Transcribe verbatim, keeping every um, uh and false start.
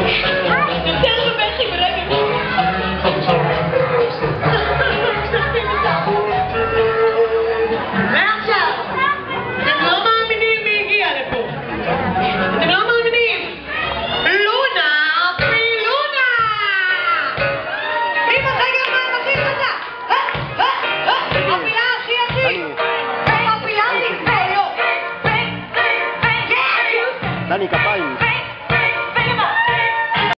יותר בבכי ברגע. ועכשיו, אתם לא מאמינים מי הגיע לפה. אתם לא מאמינים. לונה פילונה! היא בחגר מים הכי חדה. הפילה הכי הכי. הפילה הכי. Dani, capaz.